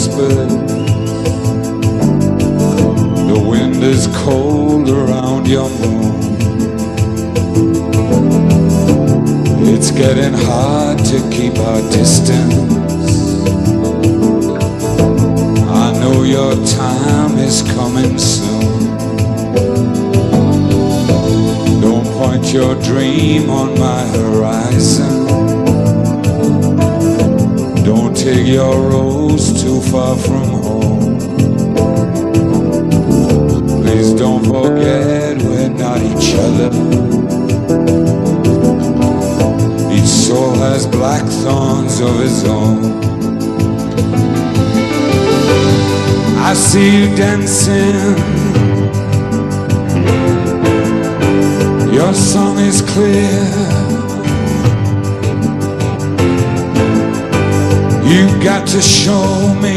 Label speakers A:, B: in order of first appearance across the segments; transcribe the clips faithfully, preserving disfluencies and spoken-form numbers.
A: whispers. The wind is cold around your moon. It's getting hard to keep our distance. I know your time is coming soon. Don't point your dream on my horizon. Don't take your rose too far from home. Please don't forget we're not each other. Each soul has black thorns of his own. I see you dancing. Your song is clear. You got to show me.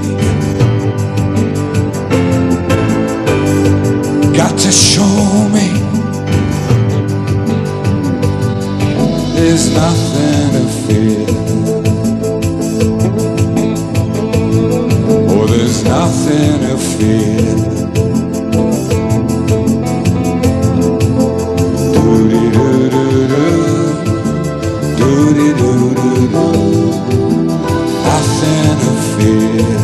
A: Got to show me. There's nothing to fear. Oh, there's nothing to fear. Do-de-do-do-do. Do-de-do-do-do. Nothing to fear.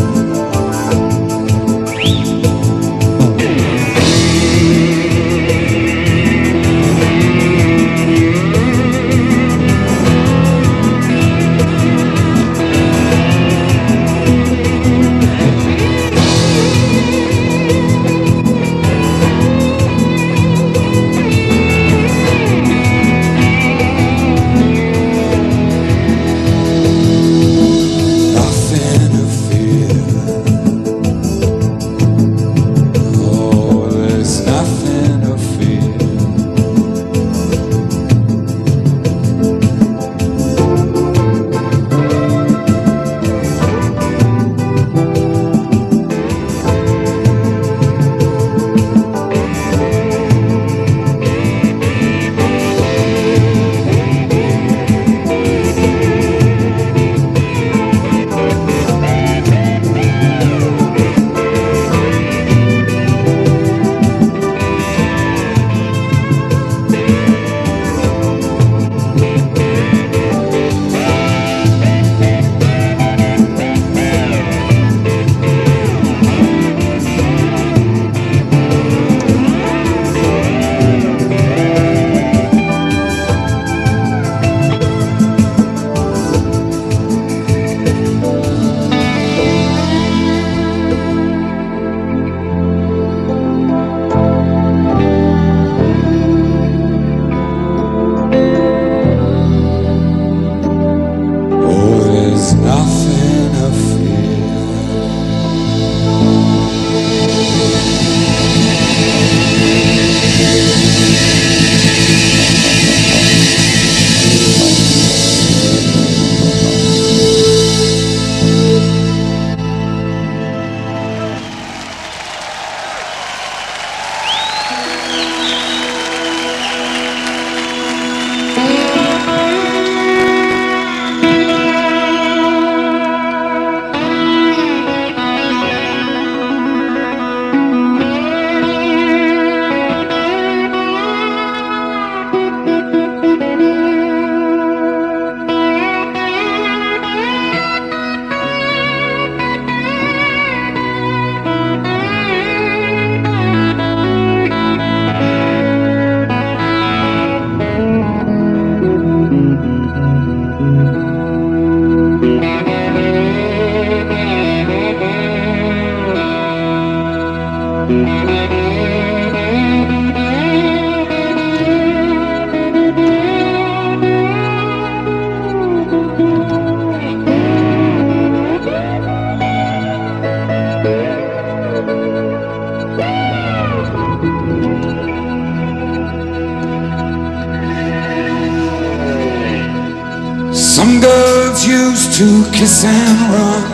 B: Some girls used to kiss and run,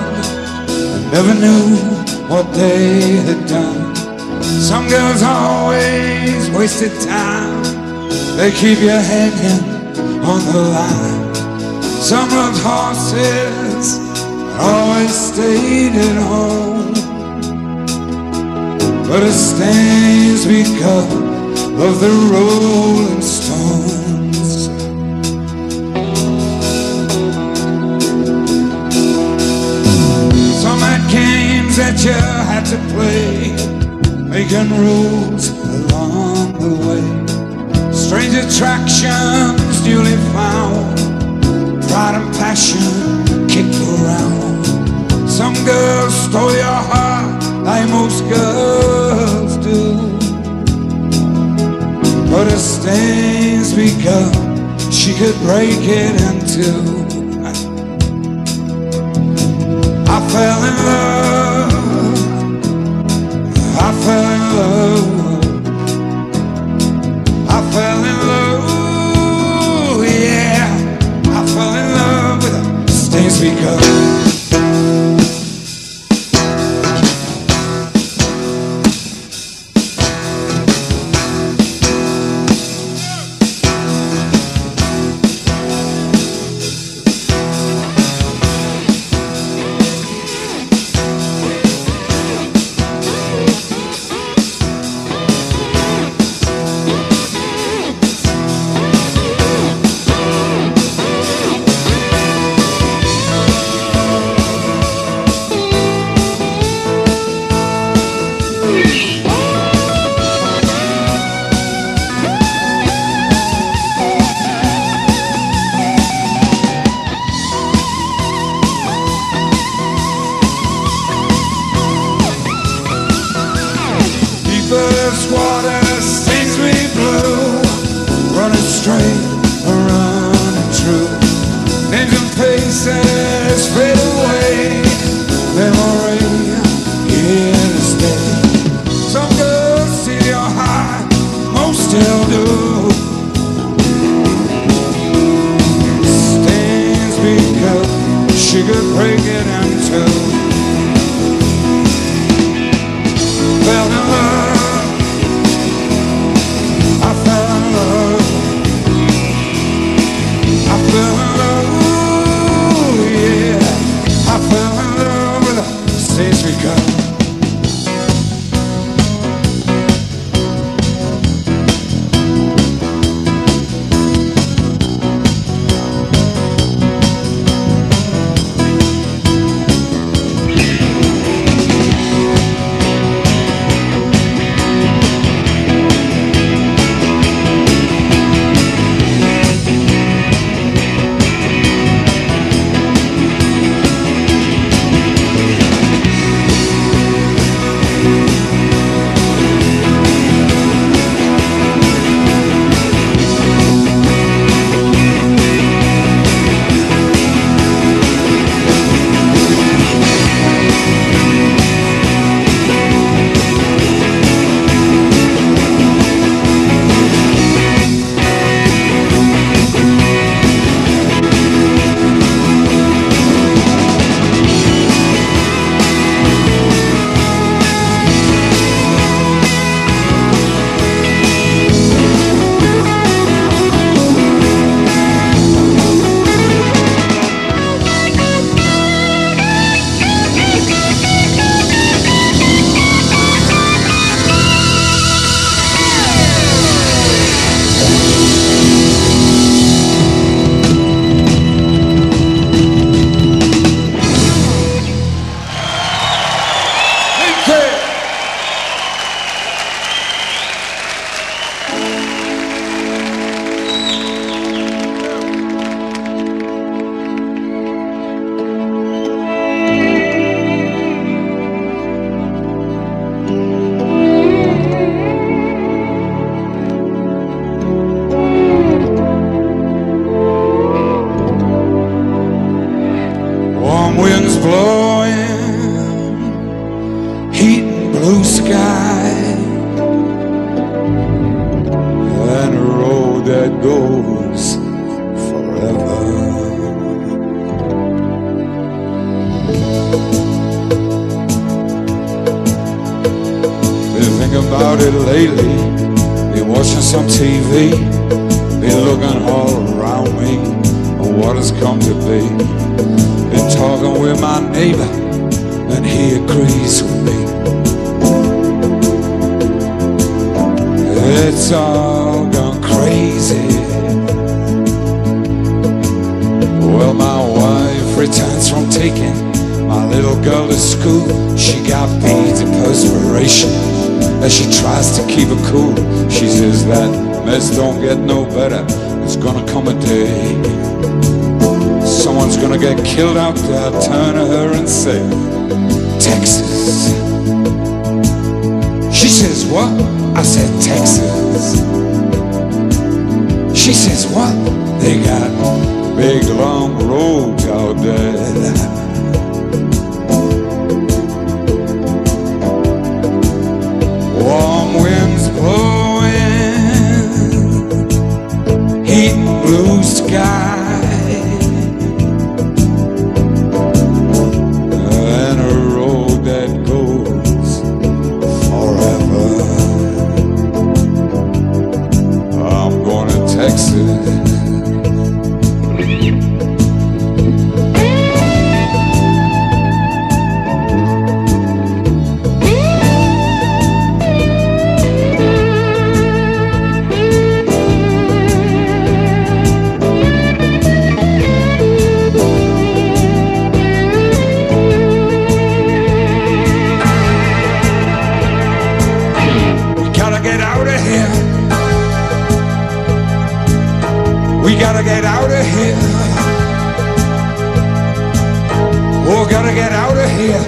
B: I never knew what they had done. Some girls always wasted time, they keep your head in on the line. Some rode horses, always stayed at home, but it stains because of the Rolling Stones. Some had games that you had to play, making rules along the way. Strange attractions newly found, pride and passion kicked around. Some girls stole your heart like most girls do, but it stains because she could break it in two. I fell in love, I fell in love, I fell in love, yeah, I fell in love with her. Stains because this water stains me blue, running straight or running true. Names and faces fade away, memory here to stay. Some girls steal your heart, most still do. Stains because she could break it in two. Fell in love, winds blowing, heat and blue sky, and a road that goes forever. Been thinking about it lately, been watching some T V, been looking all around me on what has come to be, been talking
A: talking with my neighbor, and he agrees with me. It's all gone crazy. Well, my wife returns from taking my little girl to school. She got beads of perspiration as she tries to keep her cool. She says that mess don't get no better. It's gonna come a day someone's gonna get killed out there. Turn to her and say, Texas. She says, what? I said, Texas. She says, what? They got big long roads out there. Warm winds blowing, heat and blue sky, and a road that goes forever. I'm going to Texas. We gotta get out of here. Oh, gotta get out of here.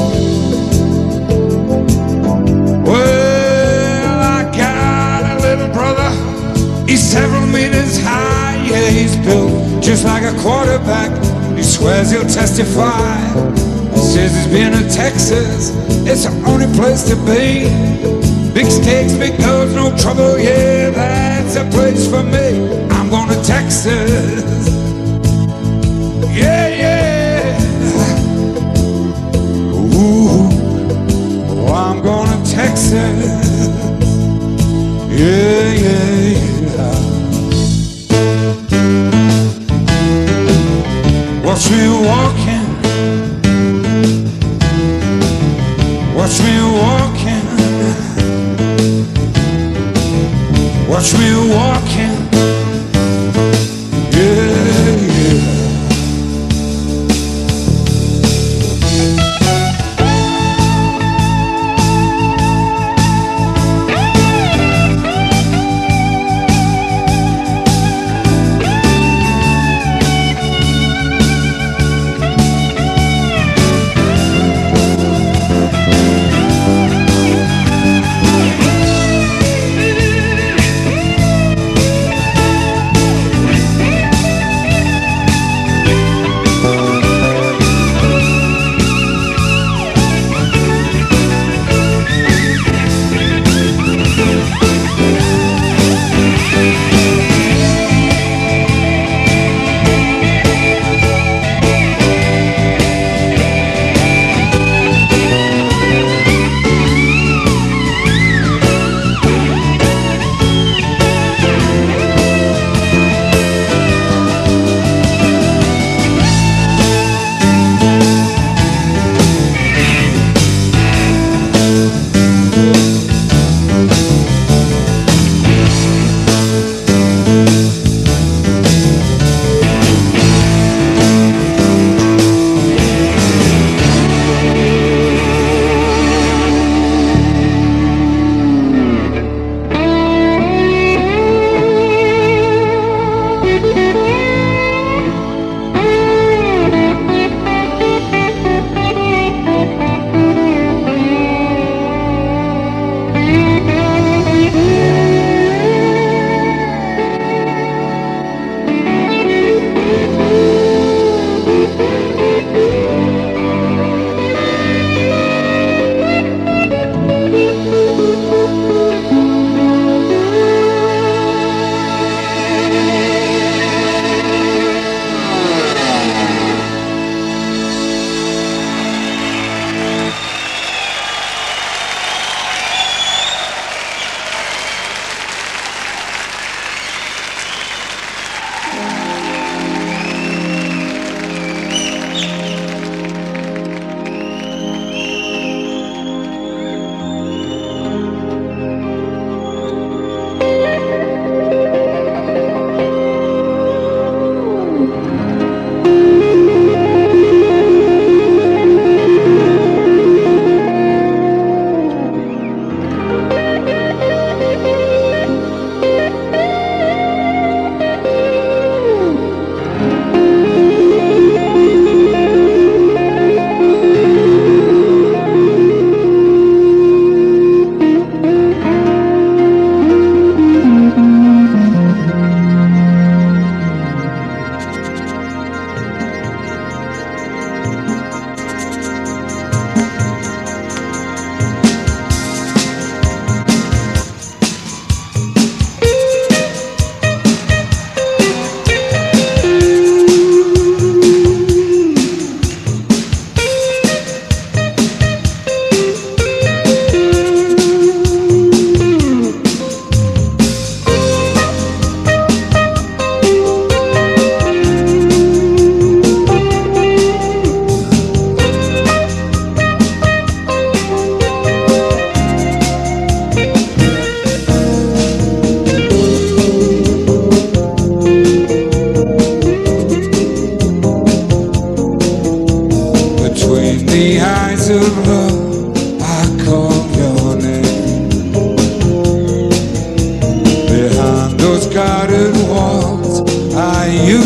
A: Well, I got a little brother. He's several meters high. Yeah, he's built just like a quarterback. He swears he'll testify. He says he's been to Texas. It's the only place to be. Big stakes, big girls, no trouble. Yeah, that's a place for me. I'm going to Texas. Yeah, yeah. Ooh, oh, I'm going to Texas. Yeah, yeah, yeah. Watch me walking. Watch me walking. Watch me walking.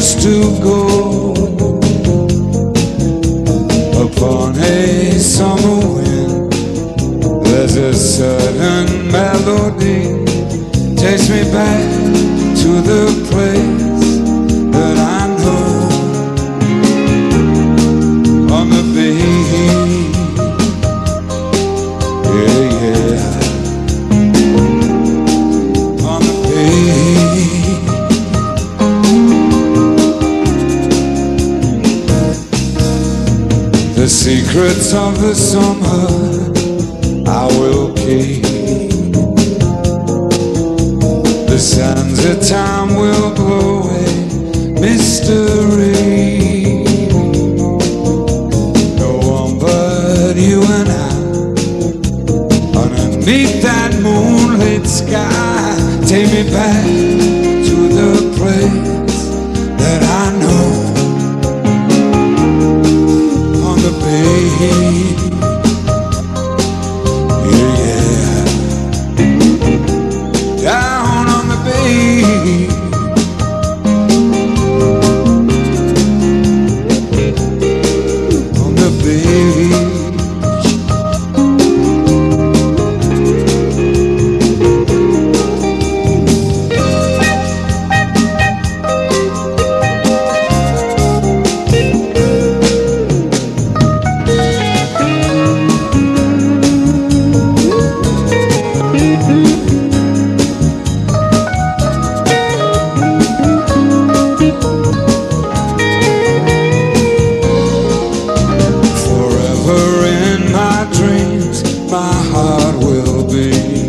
B: used to go. Upon a summer wind, there's a certain melody takes me back to the place that I know. On the beach, yeah, yeah. On the beach, the secrets of the summer I will keep. The sands of time will blow away mystery. No one but you and I, underneath that moonlit sky. Take me back to the place that I know. On the beach, yeah, yeah. Down on the beach, on the beach. My heart will be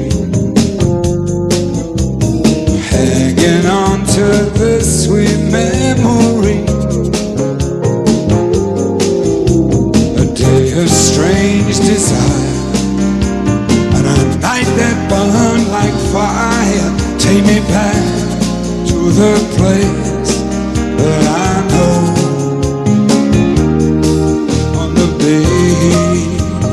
B: hanging on to this sweet memory. A day of strange desire and a night that burned like fire. Take me back to the place that I know. On the beach,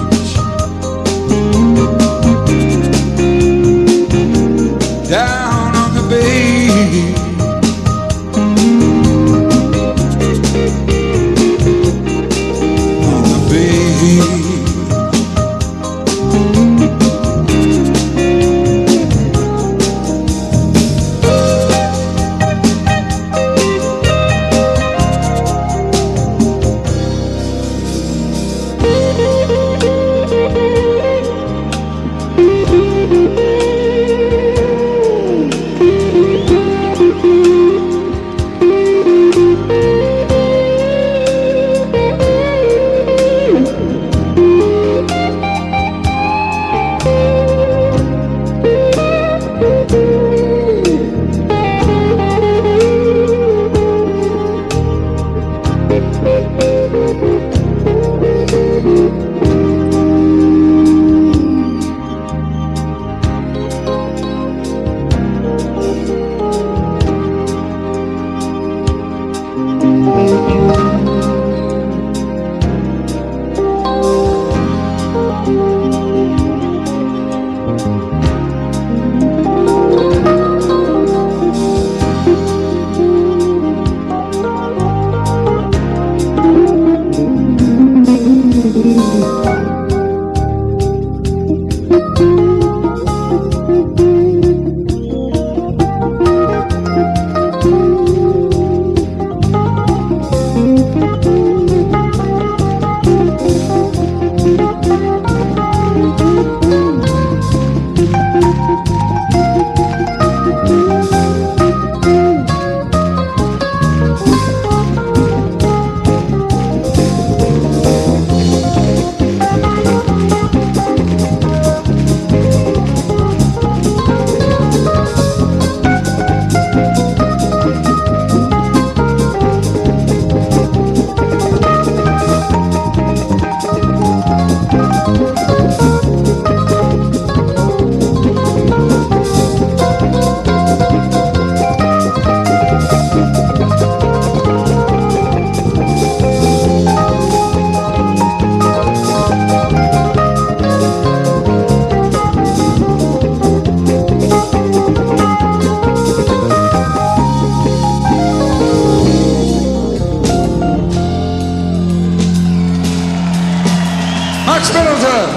B: down on the beach, on the beach.
C: Thank you.
B: Middleton.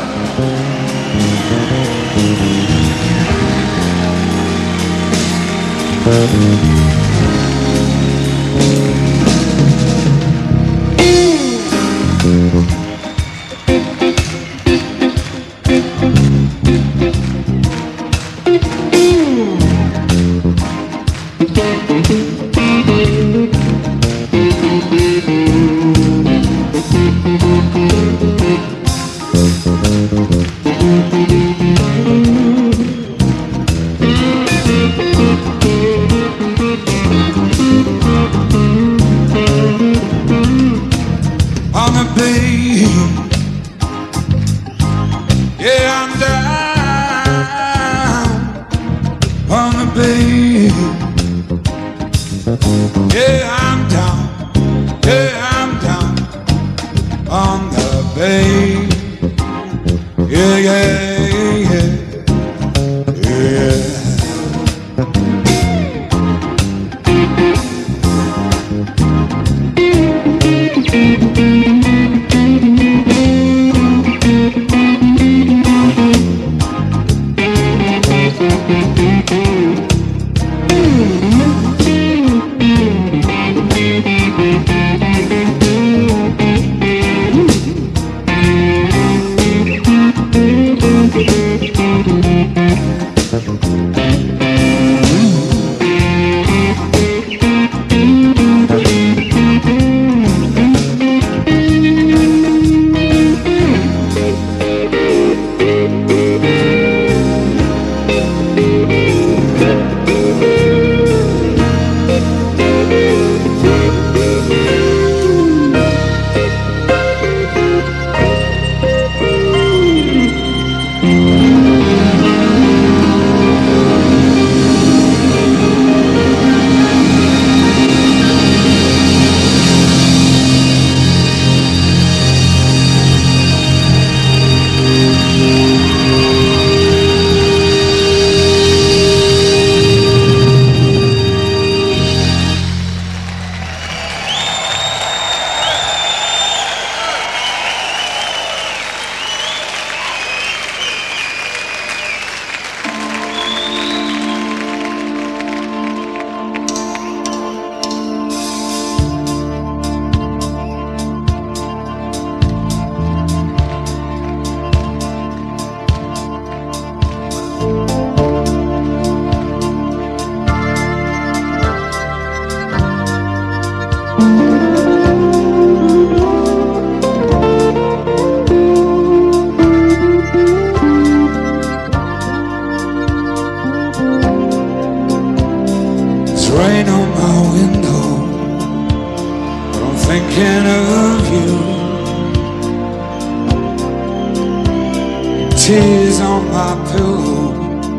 A: Tears on my pillow,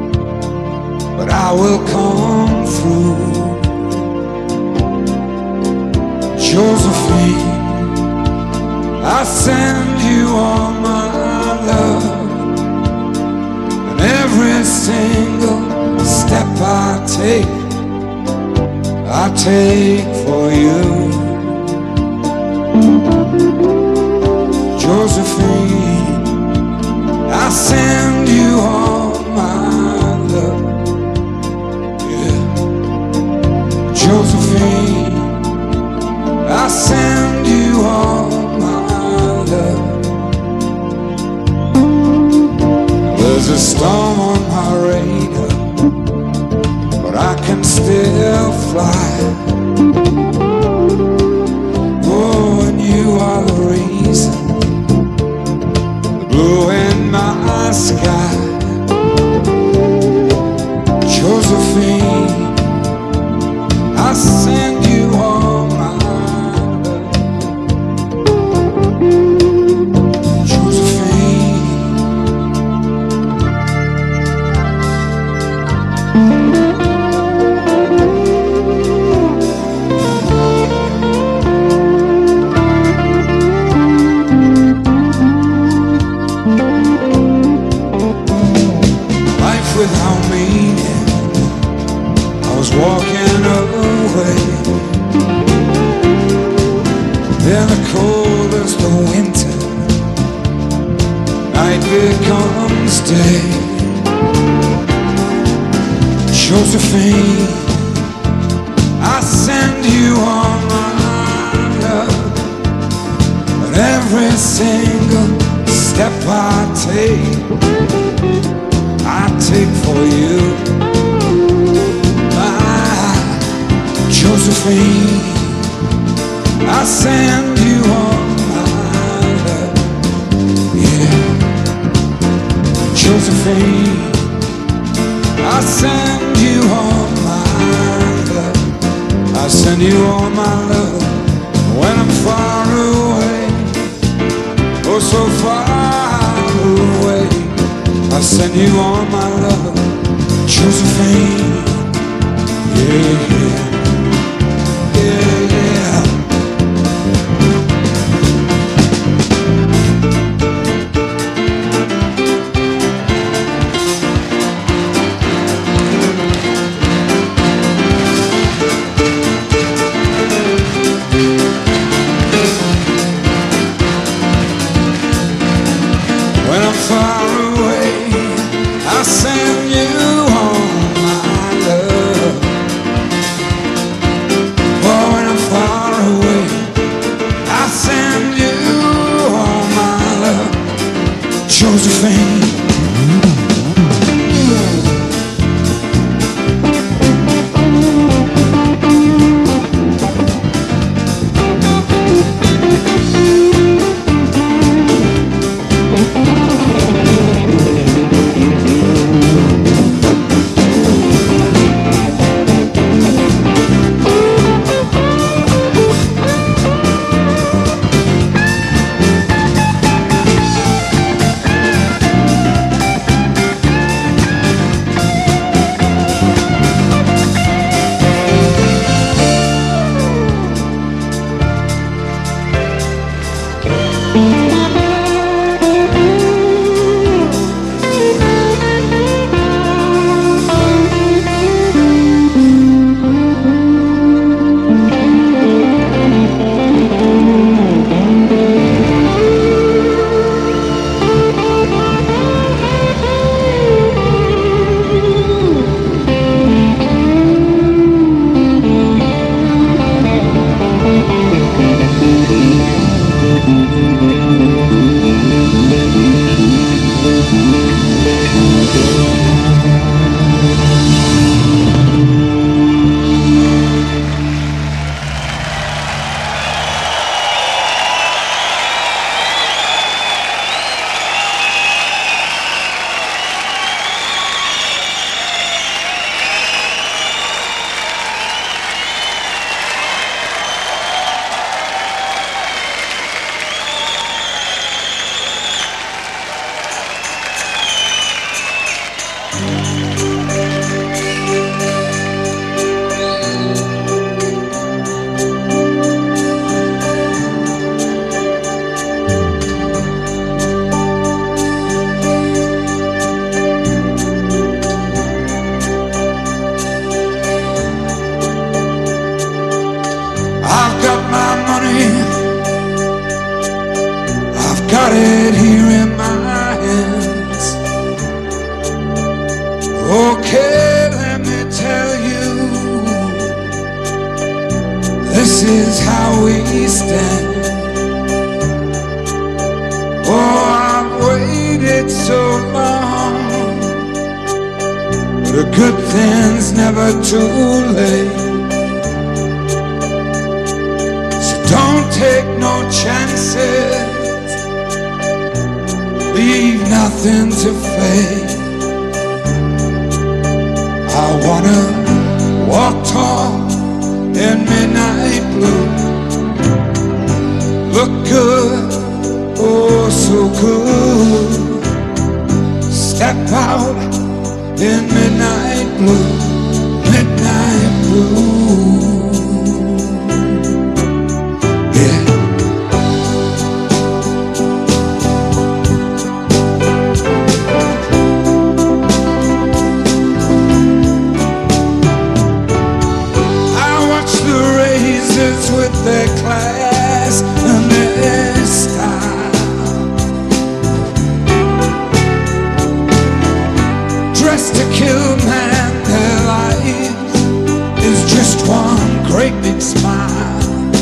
A: but I will come through. Josephine, I send you all my love, and every single step I take, I take for you. Josephine, I send you all my love, yeah. Josephine, I send you all my love. There's a storm on my radar, but I can still fly. Oh, and you are the reason, blue in my sky. Josephine, I send you all my love. Josephine, without meaning, I was walking away. In the coldest of winter,
B: night becomes day. Josephine, I send you all my love, but every single step I take, I take for you. My Josephine, I send you all my love. Yeah, Josephine, I send you all my love. I send you all my love when I'm far away, oh so far away. I send you all my love, Josephine. Yeah, yeah, yeah, yeah. When I'm far away, I send you all my love. Oh, when I'm far away, I send you all my love, Josephine. I've got my money, I've got it here in my hands. Okay, let me tell you, this is how we stand. Oh, I've waited so long, but a good thing's never too late. Don't take no chances, leave nothing to fate. I wanna walk tall in midnight blue, look good, oh so good. Step out in midnight blue, midnight blue. With their class and their style, ways to kill man, their lives is just one great big smile.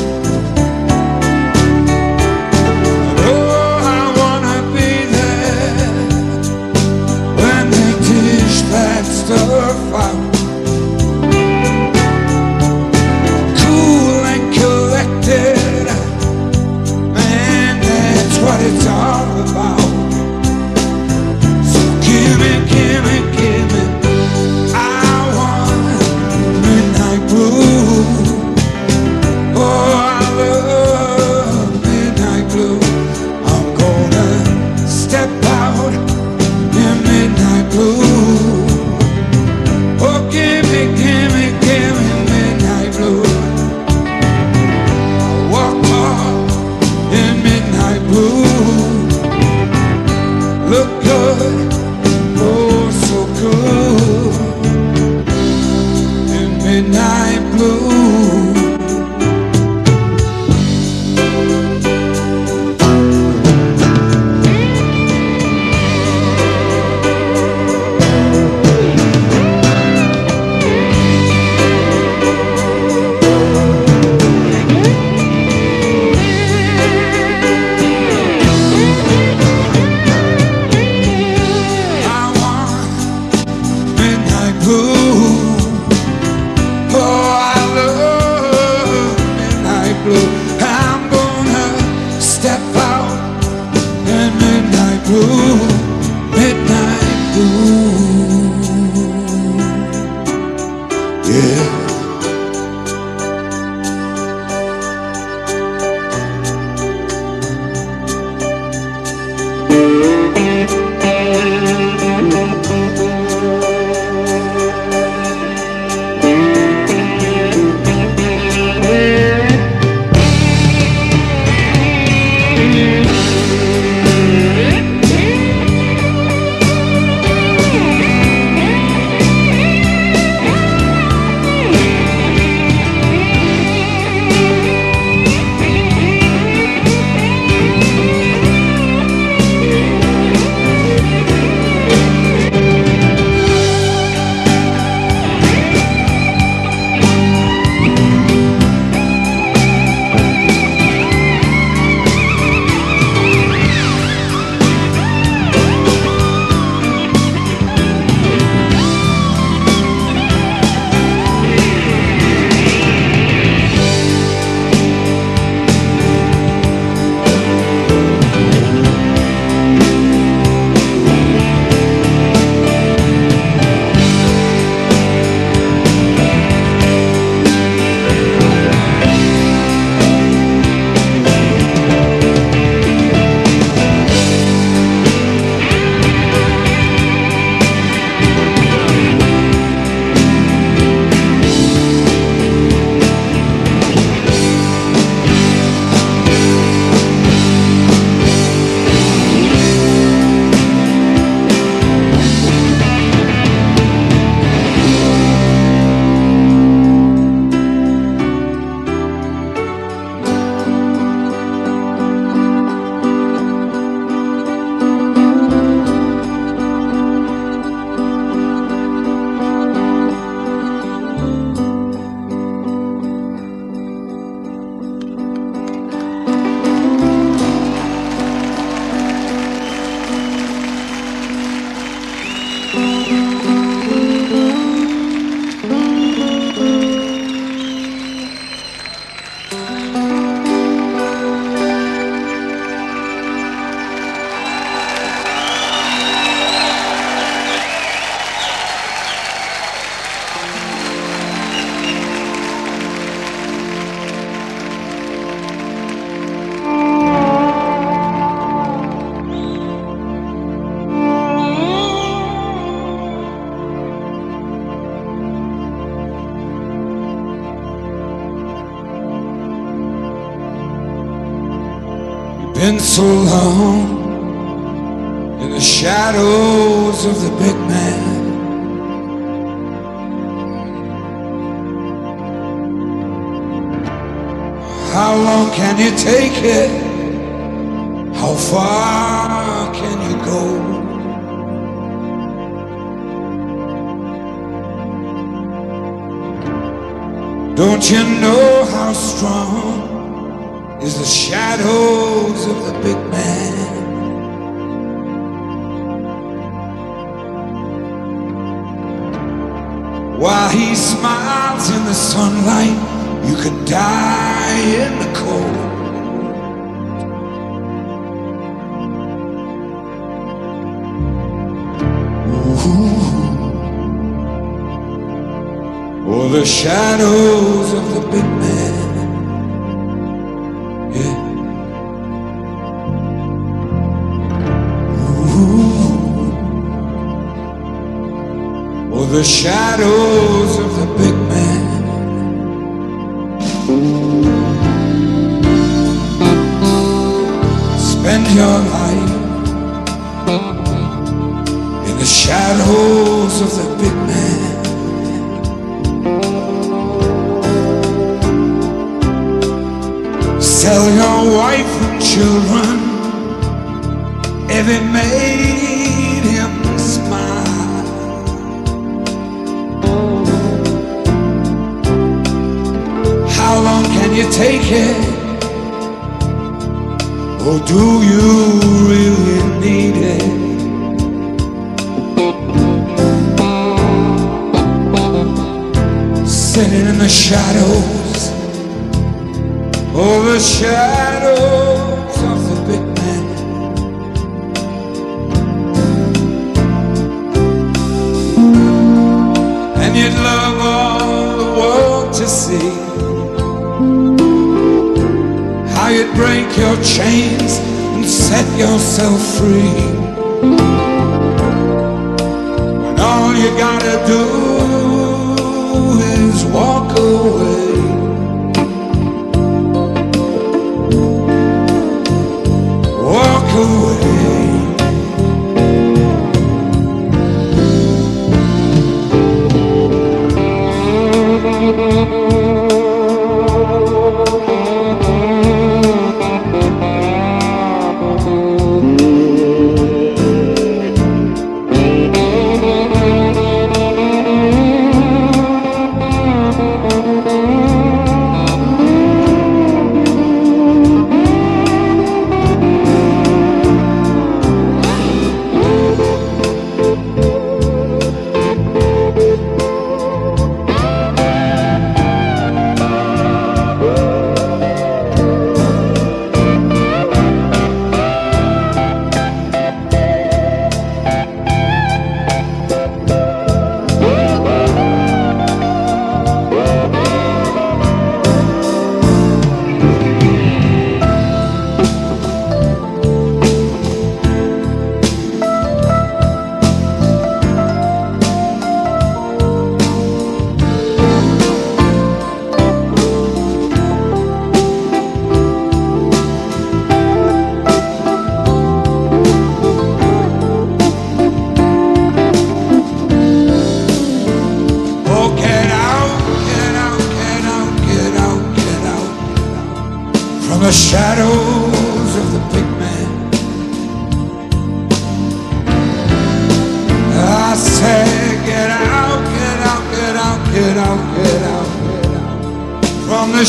B: And oh, I wanna be there when they dish that stuff out. Cool and collected, man, that's what it's all about. Gimme, gimme, gimme, I want midnight blue. Oh, I love midnight blue. I'm gonna step out in midnight blue. Oh, gimme, gimme, gimme midnight blue. I walk hard in midnight blue. Look good, oh, so good in midnight blue. I'm gonna step out in midnight blue, midnight blue. Yeah. Been so long in the shadows of the big man. How long can you take it? How far can you go? Don't you know how strong is the shadows of the big man? While he smiles in the sunlight, you could die in the cold. Or the shadows of the big man, yeah. Ooh. Or the shadows of the big man. Spend your life in the shadows of the big man. Tell your wife and children if it made him smile. How long can you take it? Or do you really need it? Sitting in the shadows, oh, the shadows of the big man. And you'd love all the world to see how you'd break your chains and set yourself free, when all you gotta do is walk away. Walk away. The shadows of the big man. I say, get out, get out, get out, get out, get out, get out from the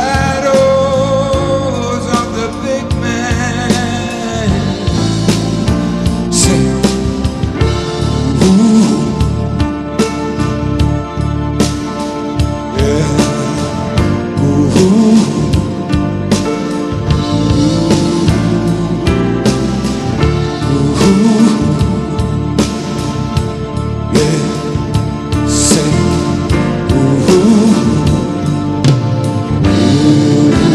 B: shadows of the big man. Say, ooh, yeah, ooh. Ooh.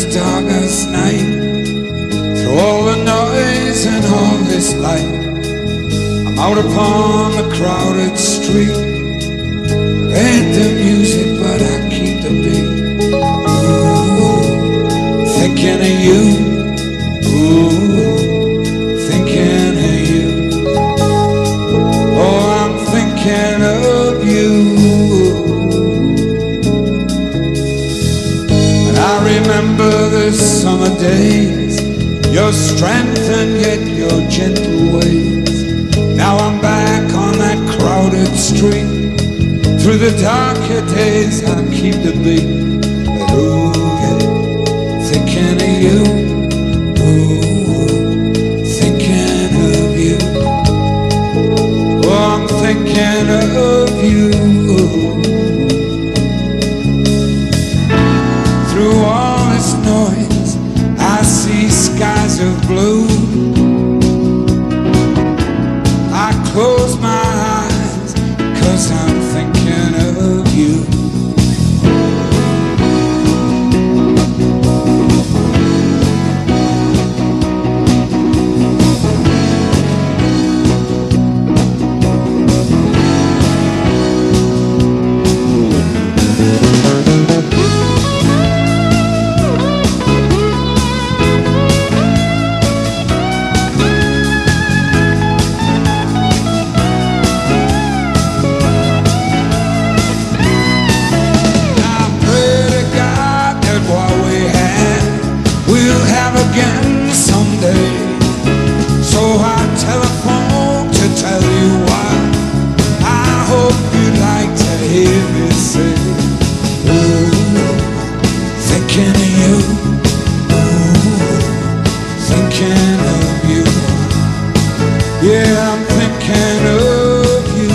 B: darkest night, through all the noise and all this light, I'm out upon the crowded street. Ain't the music, but I keep the beat. Ooh, thinking of you. Ooh, thinking of you. Oh, I'm thinking of you. And I remember the summer days, your strength and yet your gentle ways. Now I'm back on that crowded street. Through the darker days I keep the beat. But ooh, yeah, thinking of you. Ooh, thinking of you. Oh, I'm thinking of you. Through all this noise I see skies of blue. I close my eyes 'cause I'm thinking of you. Again someday, so I telephone to tell you why. I hope you'd like to hear me say, ooh, thinking of you. Ooh, thinking of you. Yeah, I'm thinking of you.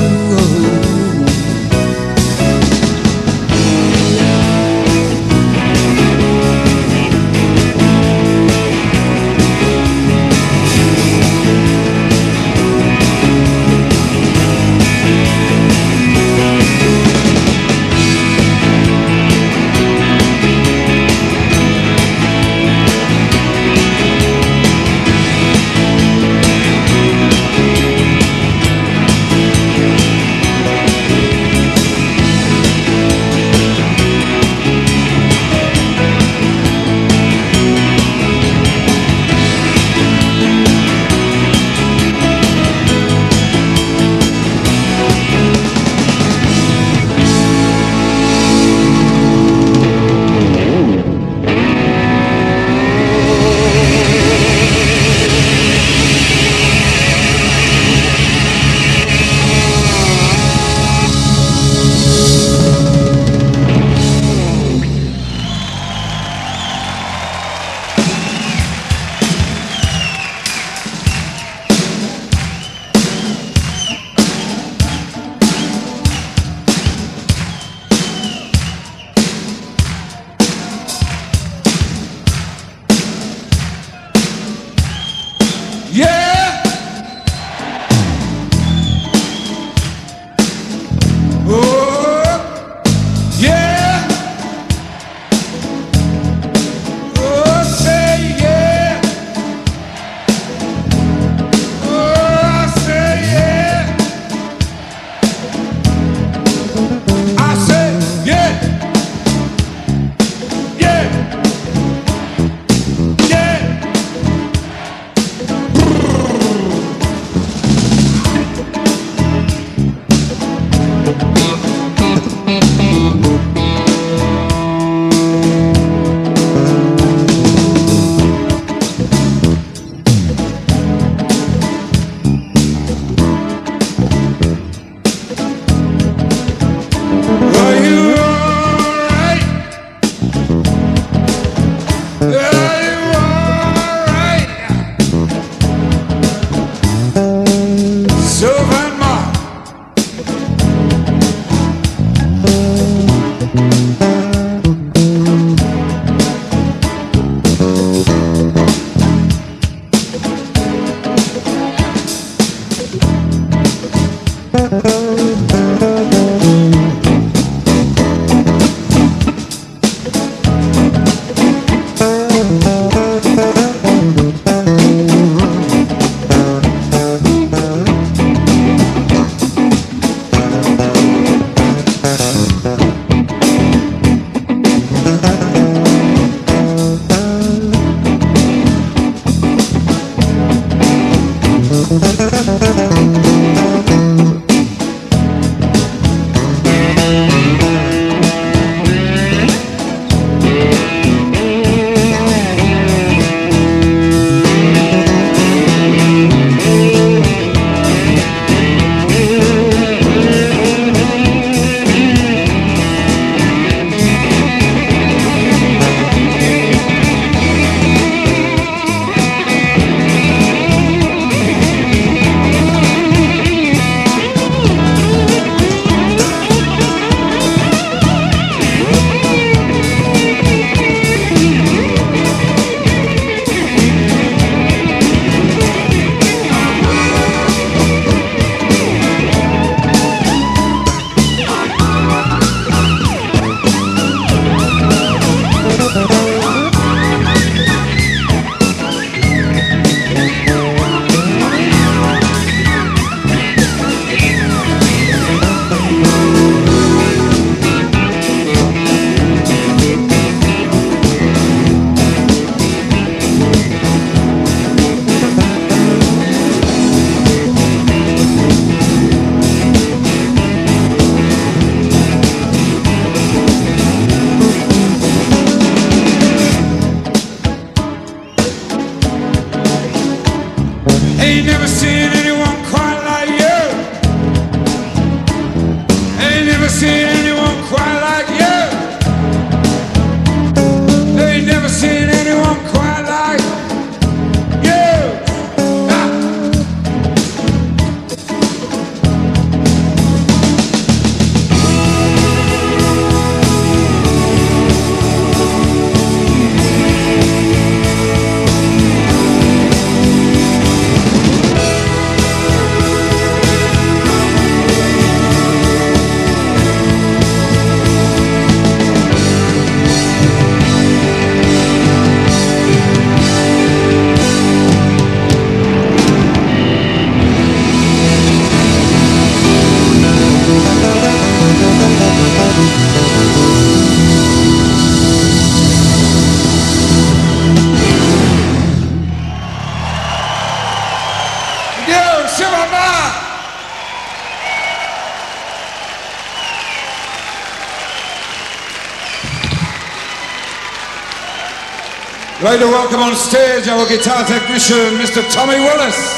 A: I'd like to welcome on stage our guitar technician, Mister Tommy Wallace.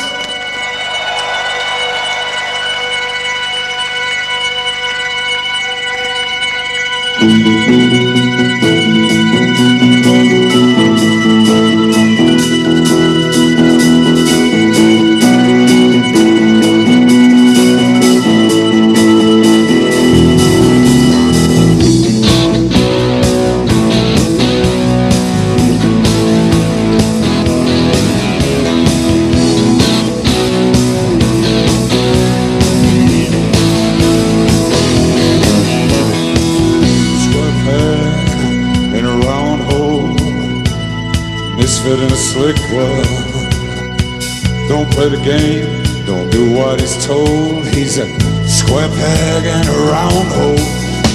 B: Misfit in a slick world. Don't play the game, don't do what he's told. He's a square peg in a round hole.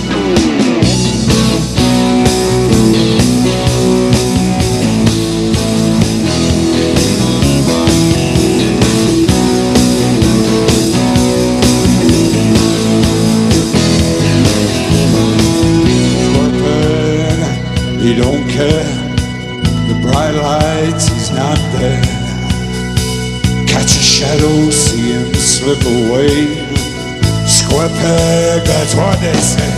B: Square peg, he don't care. Bright lights, he's not there. Catch a shadow, see him slip away. Square peg, that's what they say.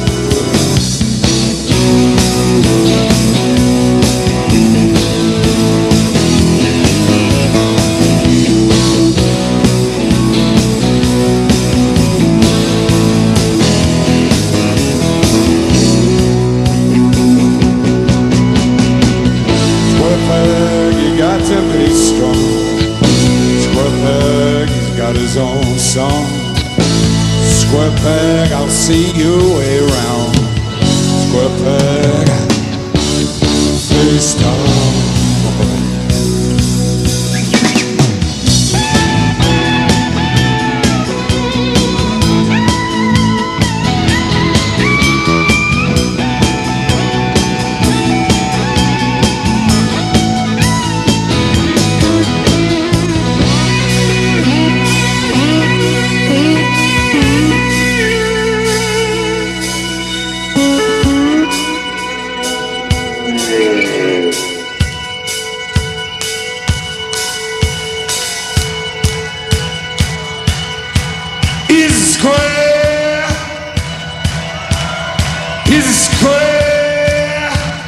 B: To be strong. Square peg, he's got his own song. Square peg, I'll see you around. Square peg, face down.
A: He's square. He's a square.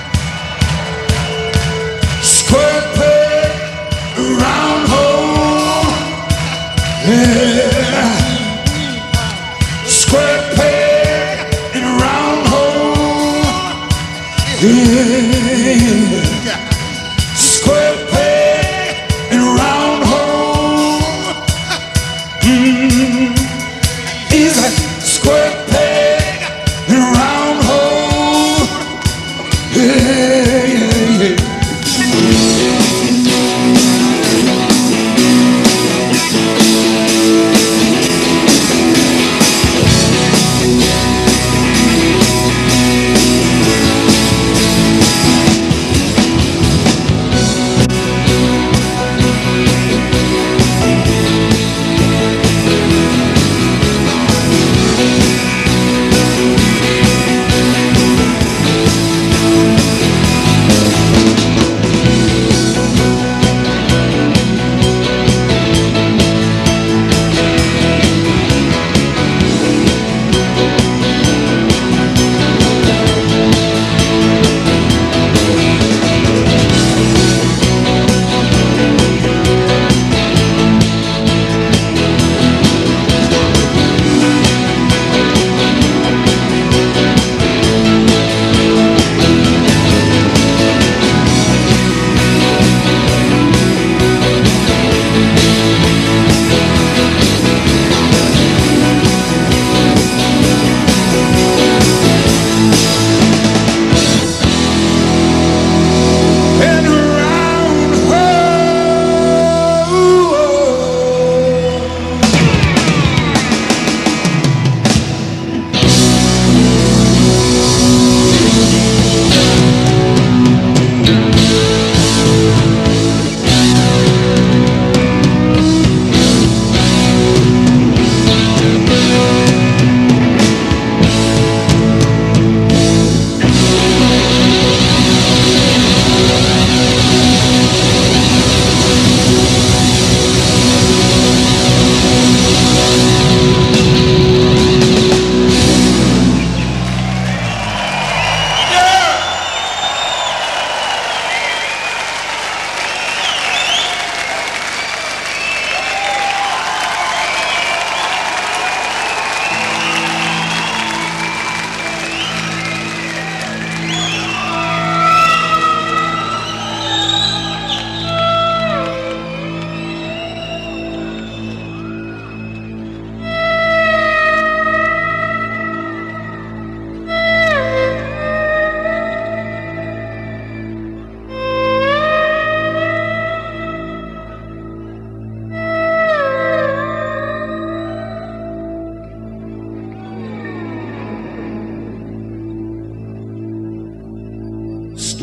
A: Square peg, round hole. Yeah. Square peg in a round hole. Yeah. Square peg in a round hole. Mm. He's a square peg in a round hole. Yeah, yeah, yeah.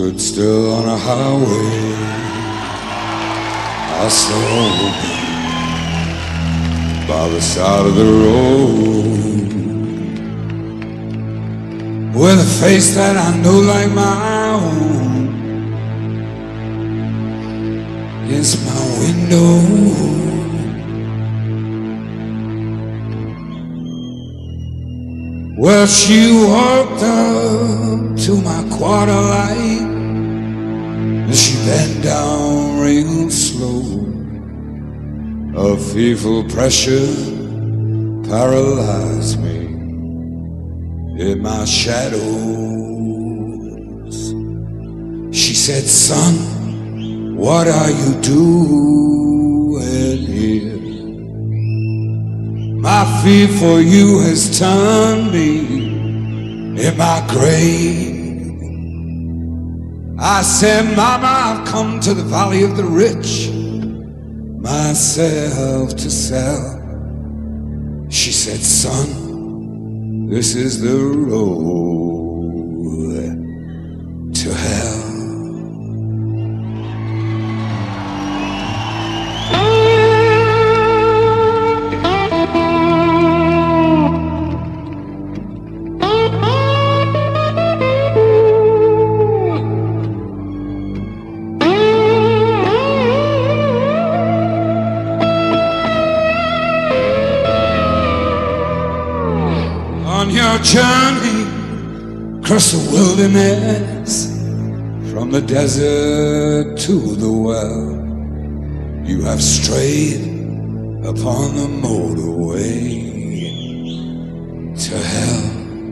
B: stood still on a highway. I saw her by the side of the road, with a face that I knew like my own, against my window. Well, she walked up to my quarter light, and she bent down real slow. A fearful pressure paralyzed me in my shadows. She said, son, what are you doing here? My fear for you has turned me in my grave. I said, Mama, I've come to the valley of the rich, myself to sell. She said, son, this is the road to hell. On your journey across the wilderness, from the desert to the well, you have strayed upon the motorway to hell.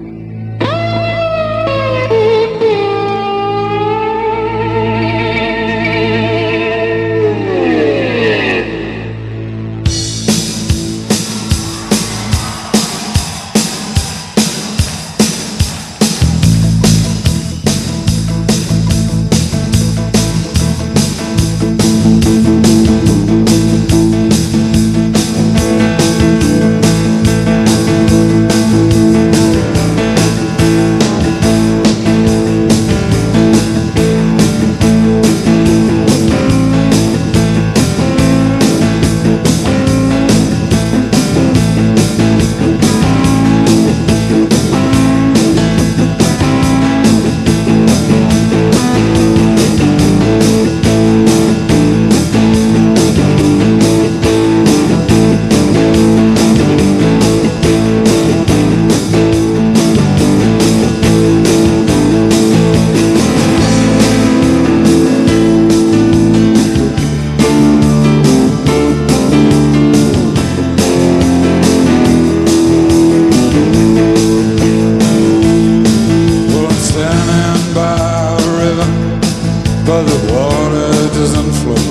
B: But the water doesn't flow.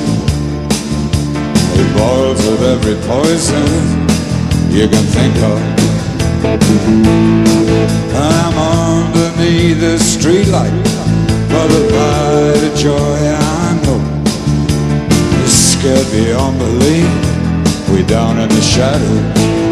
B: It boils with every poison you can think of. I'm underneath the streetlight, for the light of joy I know is scared beyond belief, way down in the shadows.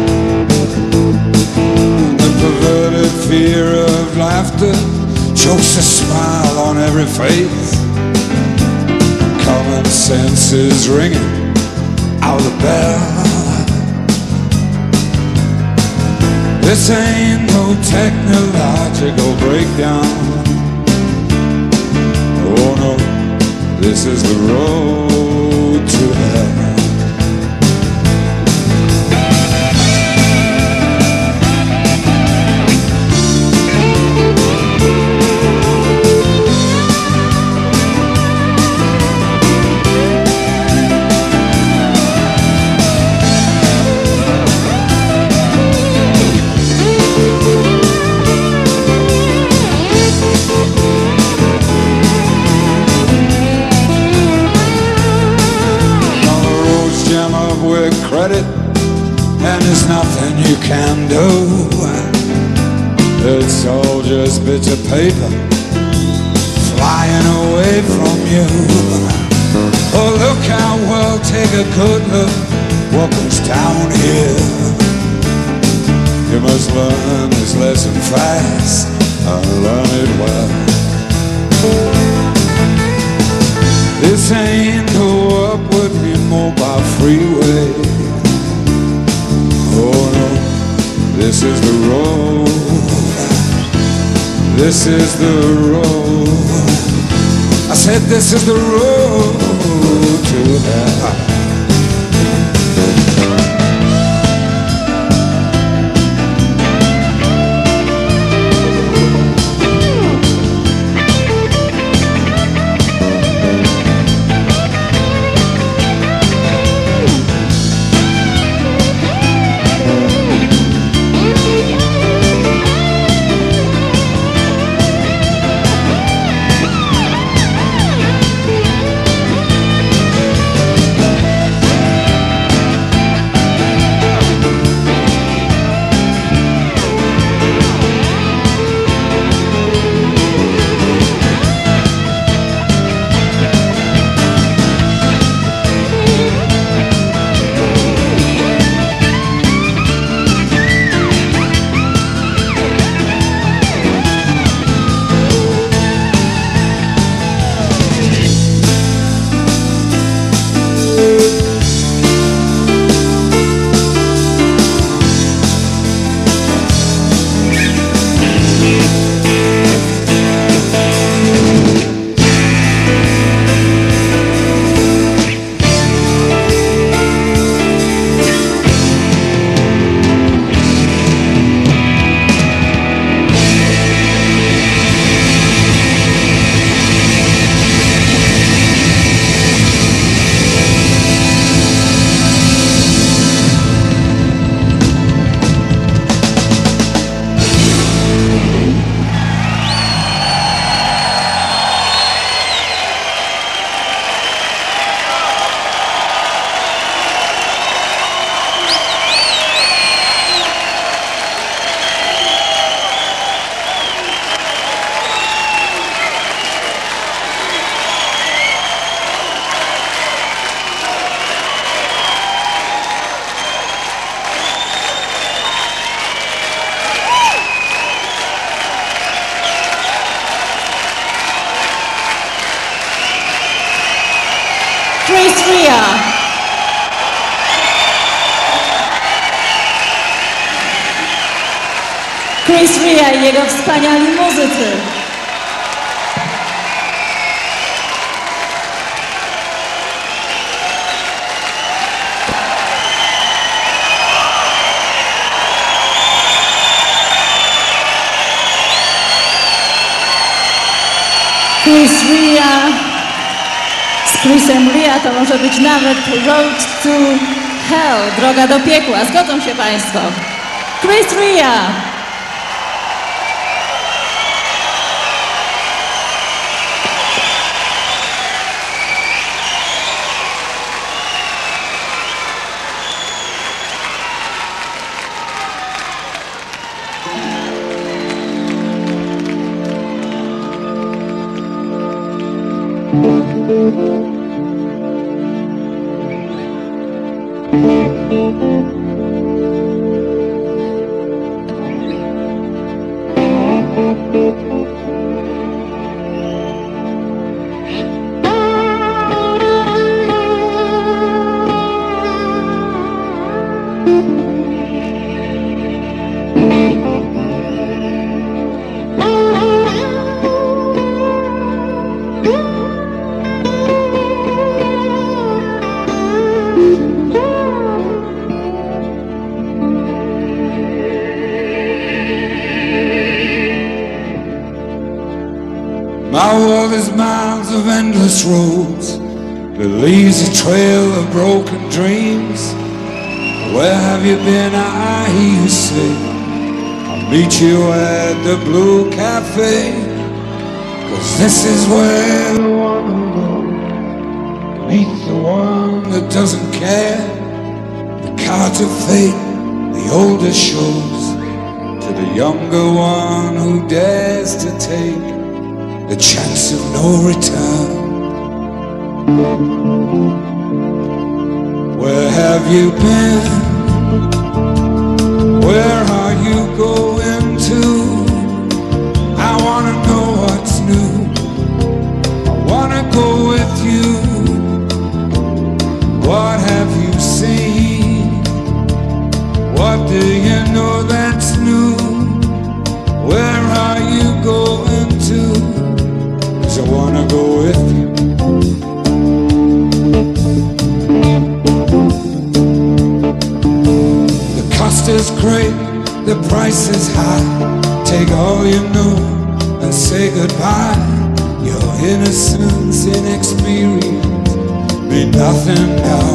B: The perverted fear of laughter chokes a smile on every face. Common sense is ringing out the bell. This ain't no technological breakdown. Oh no, this is the road to hell. Credit, and there's nothing you can do. It's all just bits of paper flying away from you. Oh, look out, world, take a good look what goes down here. You must learn this lesson fast and learn it well. This ain't no upward immobile freeway. Oh no, this is the road. This is the road. I said this is the road to hell.
C: Chris Rea. Chris Rea i jego wspaniali muzycy. Chris Rea. Z Chrisem Rea to może być nawet Road to Hell, droga do piekła. Zgodzą się Państwo? Chris Rea.
B: My world is miles of endless roads that leaves a trail of broken dreams. Where have you been, I hear you say? I'll meet you at the Blue Cafe. Cause this is where the one who goes meets the one that doesn't care. The cards of fate, the older shows, to the younger one who dares to take the chance of no return. Where have you been? Where are you going to? I wanna know what's new. I wanna go with you. What do you know that's new? Where are you going to? 'Cause I wanna go with you. The cost is great, the price is high. Take all you know and say goodbye. Your innocence, inexperience mean nothing now.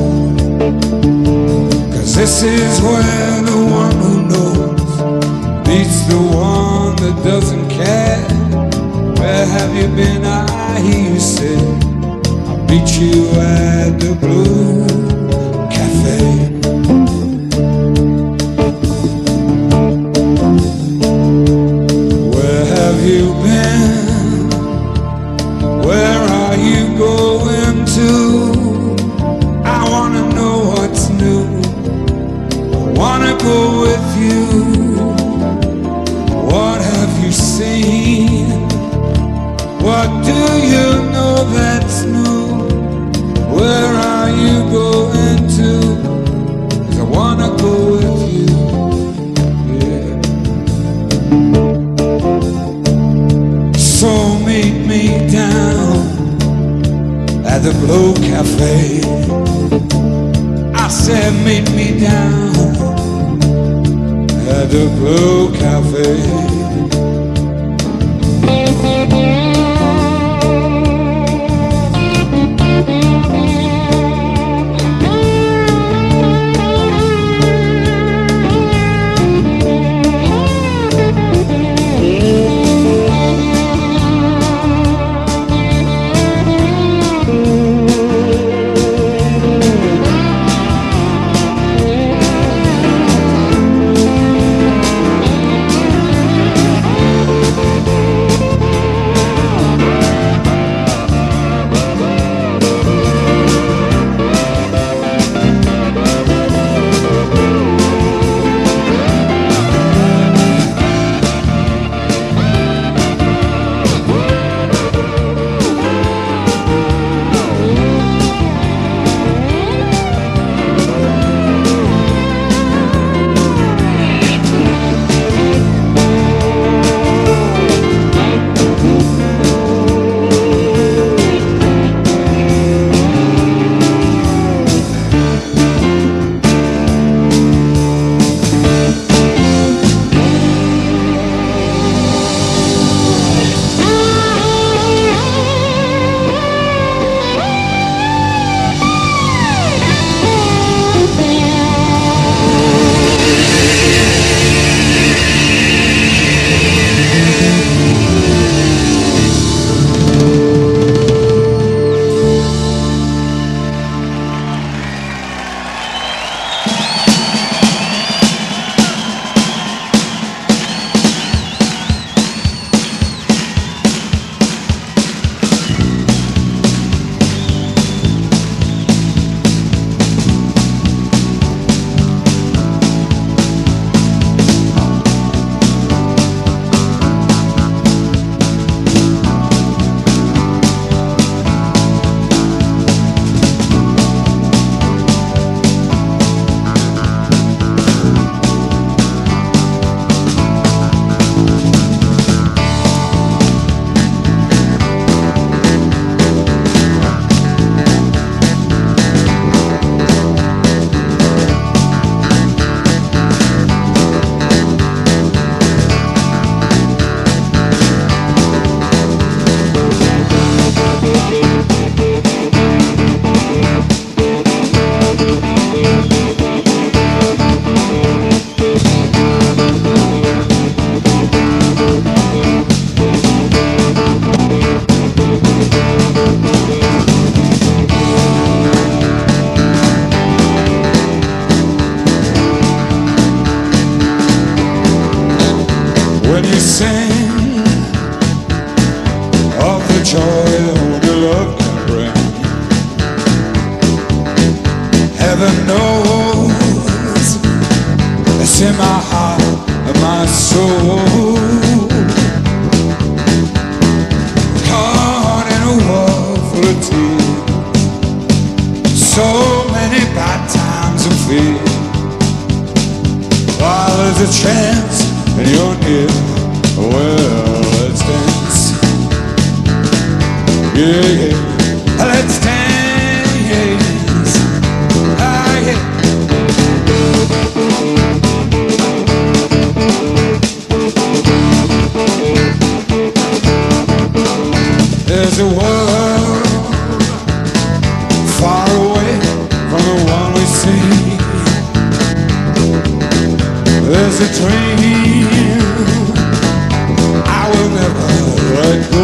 B: 'Cause this is where the one who knows beats the one that doesn't care. Where have you been? I hear you say I'll meet you at the Blue Cafe. Where have you been? Where are you going to? I wanna know what's new. I wanna go with you. What have you seen? What do you know that's new? Where are you going to? 'Cause I wanna go with you. Yeah. So meet me down at the Blue Cafe. I said meet me down at the Blue Cafe. when you sing of the joy your love can bring. Heaven knows it's in my heart and my soul. Caught in a world full of tears, so many bad times and fear. a chance and you're near, well, let's dance. Yeah, yeah, let's dance. Ah, yeah. There's a world far away from the one we see. There's a dream I will never let go.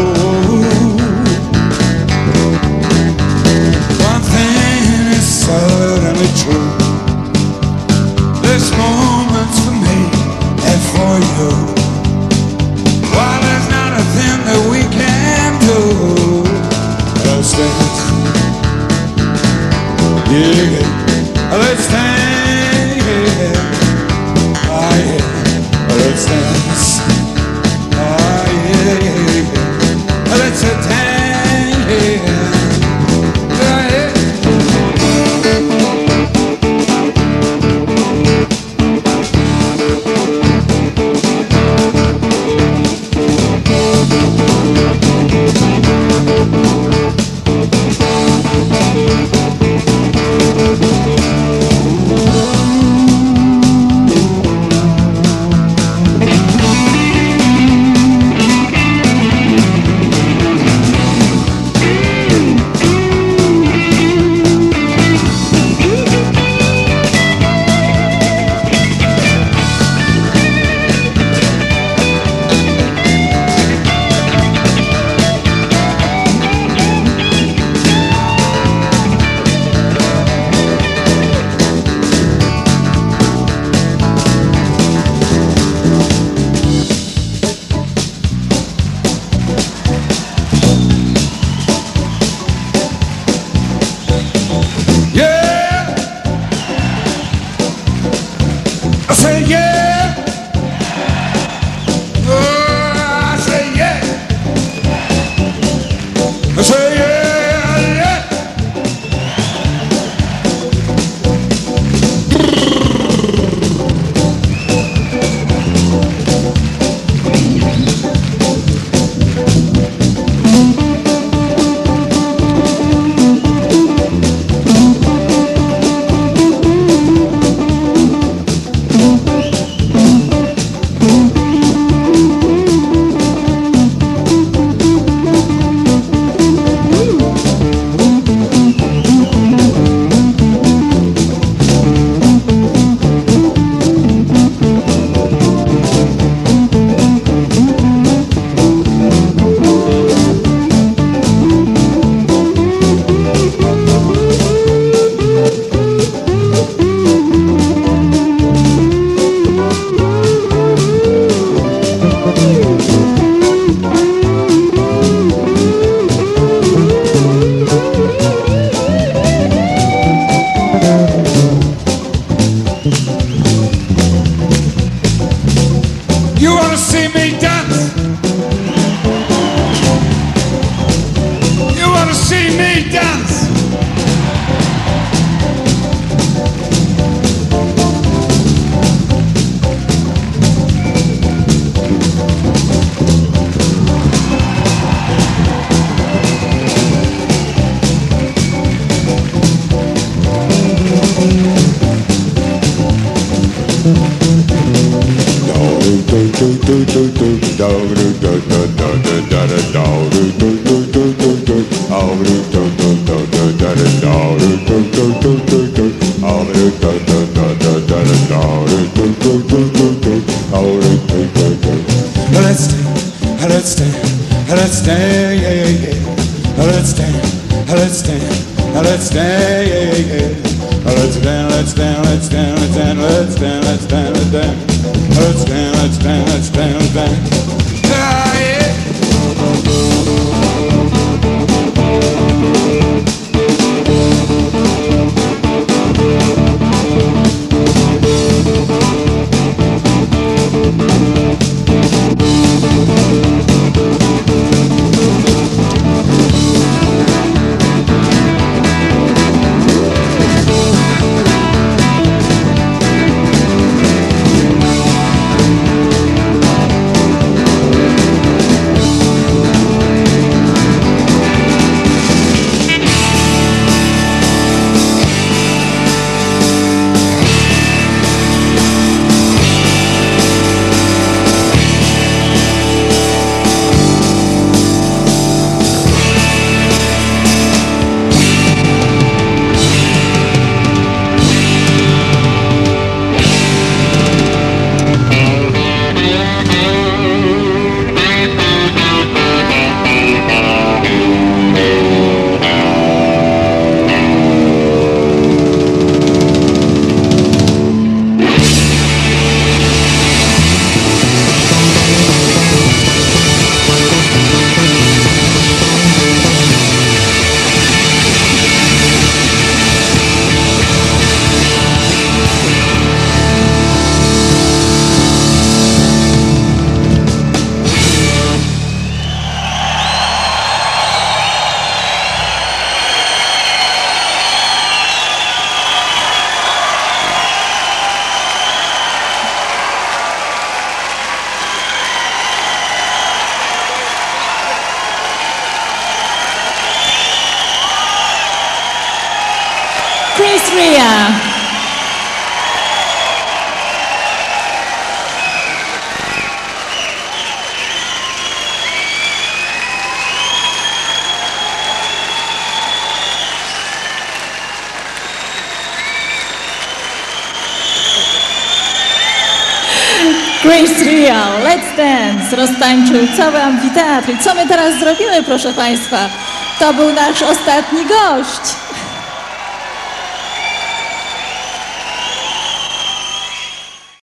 B: One thing is certainly true. There's moments for me and for you. While there's not a thing that we can do, let's dance. Yeah, let's dance. Ah, yeah, let's dance. Ah, yeah, let's dance.
C: Chris Rea. Chris Rea, Let's Dance, roztańczył cały amfiteatr. I co my teraz zrobimy, proszę Państwa? To był nasz ostatni gość.